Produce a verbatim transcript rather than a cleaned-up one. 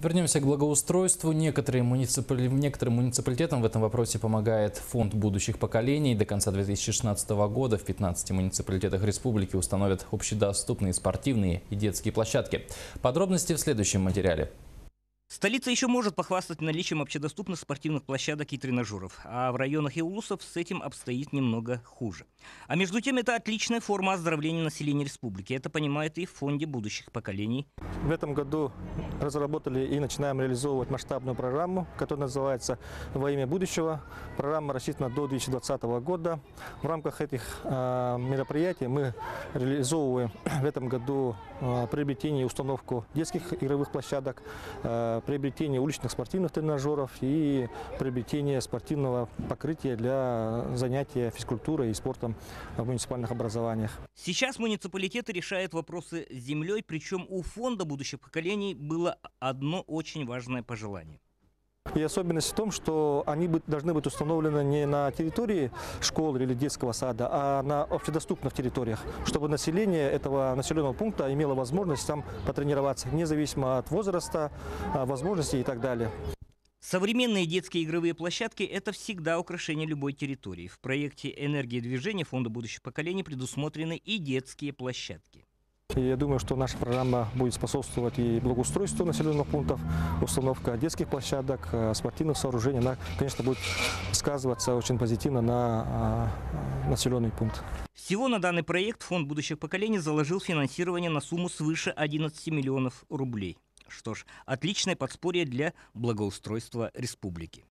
Вернемся к благоустройству. Некоторые муниципали... Некоторым муниципалитетам в этом вопросе помогает Фонд будущих поколений. До конца две тысячи шестнадцатого года в пятнадцати муниципалитетах республики установят общедоступные спортивные и детские площадки. Подробности в следующем материале. Столица еще может похвастать наличием общедоступных спортивных площадок и тренажеров, а в районах и улусов с этим обстоит немного хуже. А между тем, это отличная форма оздоровления населения республики. Это понимает и в Фонде будущих поколений. В этом году разработали и начинаем реализовывать масштабную программу, которая называется «Во имя будущего». Программа рассчитана до две тысячи двадцатого года. В рамках этих э, мероприятий мы реализовываем в этом году э, приобретение и установку детских игровых площадок, э, приобретение уличных спортивных тренажеров и приобретение спортивного покрытия для занятия физкультурой и спортом в муниципальных образованиях. Сейчас муниципалитеты решают вопросы с землей, причем у Фонда будущих поколений было одно очень важное пожелание. И особенность в том, что они должны быть установлены не на территории школы или детского сада, а на общедоступных территориях, чтобы население этого населенного пункта имело возможность там потренироваться, независимо от возраста, возможностей и так далее. Современные детские игровые площадки – это всегда украшение любой территории. В проекте «Энергия движения» Фонда будущих поколений предусмотрены и детские площадки. И я думаю, что наша программа будет способствовать и благоустройству населенных пунктов, установка детских площадок, спортивных сооружений. Она, конечно, будет сказываться очень позитивно на населенный пункт. Всего на данный проект Фонд будущих поколений заложил финансирование на сумму свыше одиннадцати миллионов рублей. Что ж, отличное подспорье для благоустройства республики.